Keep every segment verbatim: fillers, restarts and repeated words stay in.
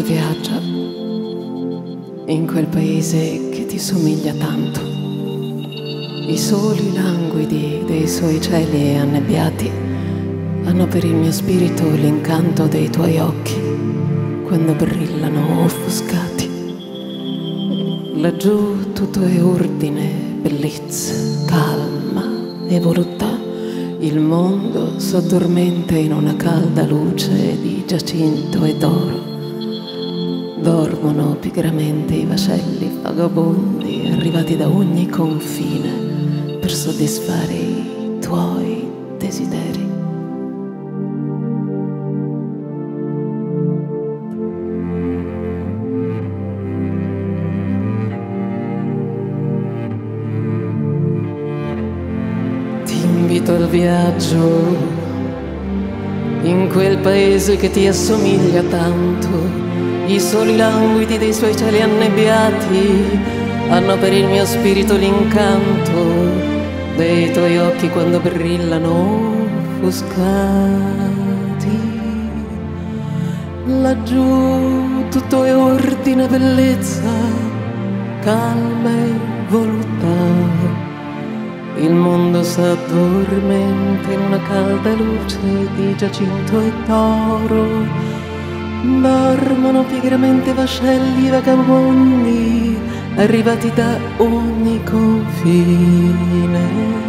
viaggia in quel paese che ti somiglia tanto. I soli languidi dei suoi cieli annebbiati hanno per il mio spirito l'incanto dei tuoi occhi quando brillano offuscati. Laggiù tutto è ordine, bellezza, calma e voluttà. Il mondo s'addormenta in una calda luce di giacinto e d'oro. Dormono pigramente i vascelli vagabondi arrivati da ogni confine per soddisfare i tuoi desideri. Invito al viaggio in quel paese che ti assomiglia tanto. I soli languidi dei suoi cieli annebbiati hanno per il mio spirito l'incanto dei tuoi occhi quando brillano offuscati. Laggiù tutto è ordine, bellezza, calma e voluttà. Il mondo s'addormenta in una calda luce di giacinto e d'oro. Dormono pigramente vascelli vagabondi arrivati da ogni confine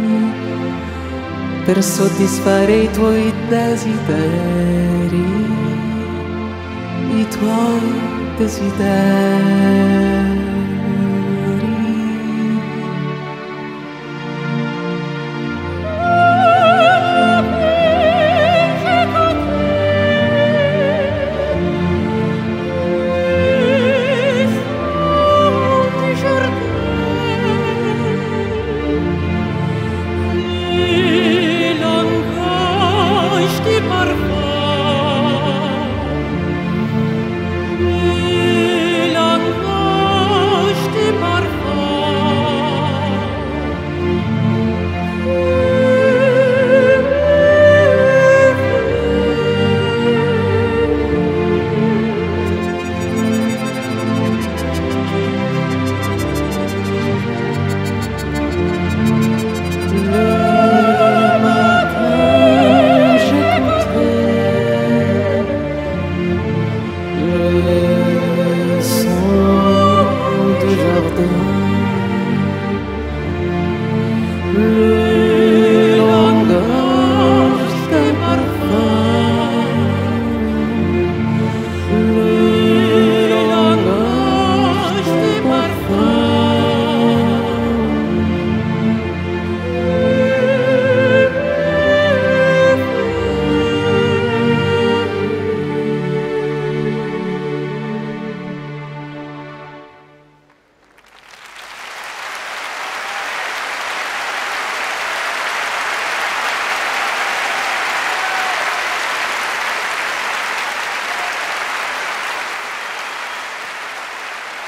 per soddisfare i tuoi desideri, i tuoi desideri.